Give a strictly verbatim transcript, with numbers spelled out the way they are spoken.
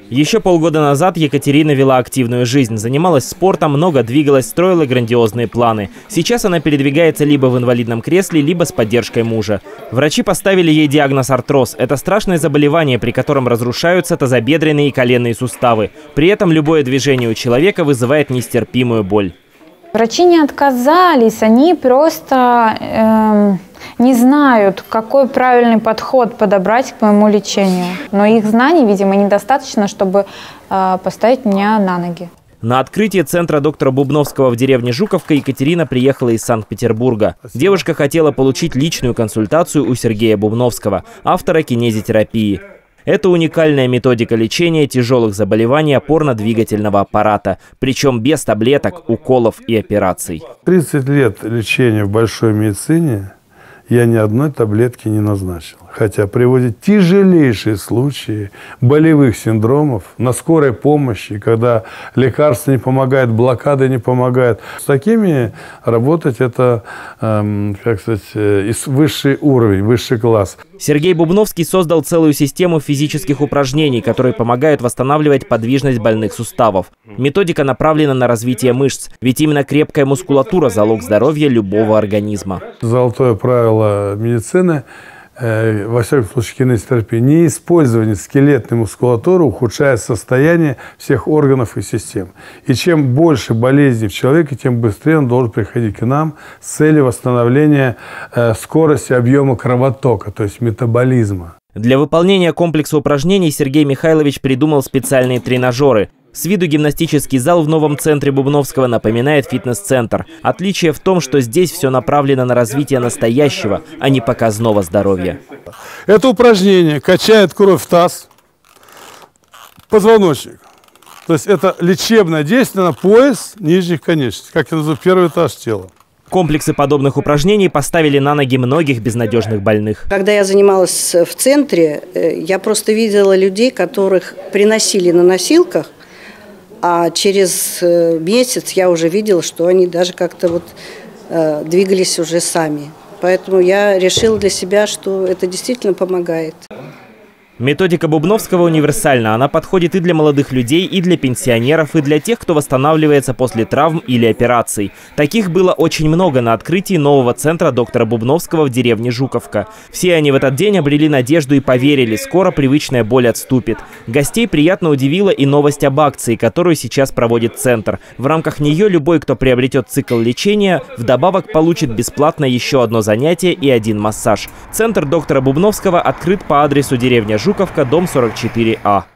Еще полгода назад Екатерина вела активную жизнь, занималась спортом, много двигалась, строила грандиозные планы. Сейчас она передвигается либо в инвалидном кресле, либо с поддержкой мужа. Врачи поставили ей диагноз артроз. Это страшное заболевание, при котором разрушаются тазобедренные и коленные суставы. При этом любое движение у человека вызывает нестерпимую боль. Врачи не отказались, они просто э, не знают, какой правильный подход подобрать к моему лечению. Но их знаний, видимо, недостаточно, чтобы э, поставить меня на ноги. На открытие центра доктора Бубновского в деревне Жуковка Екатерина приехала из Санкт-Петербурга. Девушка хотела получить личную консультацию у Сергея Бубновского, автора кинезитерапии. Это уникальная методика лечения тяжелых заболеваний опорно-двигательного аппарата, причем без таблеток, уколов и операций. тридцать лет лечения в большой медицине я ни одной таблетки не назначил. Хотя приводят тяжелейшие случаи болевых синдромов на скорой помощи, когда лекарства не помогают, блокады не помогают. С такими работать это, эм, как сказать, высший уровень, высший класс. Сергей Бубновский создал целую систему физических упражнений, которые помогают восстанавливать подвижность больных суставов. Методика направлена на развитие мышц, ведь именно крепкая мускулатура – залог здоровья любого организма. Золотое правило медицины – во всяком случае кинезитерапии, неиспользование скелетной мускулатуры ухудшает состояние всех органов и систем. И чем больше болезней в человеке, тем быстрее он должен приходить к нам с целью восстановления э, скорости объема кровотока, то есть метаболизма. Для выполнения комплекса упражнений Сергей Михайлович придумал специальные тренажеры. С виду гимнастический зал в новом центре Бубновского напоминает фитнес-центр. Отличие в том, что здесь все направлено на развитие настоящего, а не показного здоровья. Это упражнение качает кровь в таз, позвоночник. То есть это лечебное действие на пояс нижних конечностей, как я называю, первый этаж тела. Комплексы подобных упражнений поставили на ноги многих безнадежных больных. Когда я занималась в центре, я просто видела людей, которых приносили на носилках, а через месяц я уже видела, что они даже как-то вот э, двигались уже сами. Поэтому я решила для себя, что это действительно помогает. Методика Бубновского универсальна. Она подходит и для молодых людей, и для пенсионеров, и для тех, кто восстанавливается после травм или операций. Таких было очень много на открытии нового центра доктора Бубновского в деревне Жуковка. Все они в этот день обрели надежду и поверили, скоро привычная боль отступит. Гостей приятно удивила и новость об акции, которую сейчас проводит центр. В рамках нее любой, кто приобретет цикл лечения, вдобавок получит бесплатно еще одно занятие и один массаж. Центр доктора Бубновского открыт по адресу деревня Жуковка, дом сорок четыре А.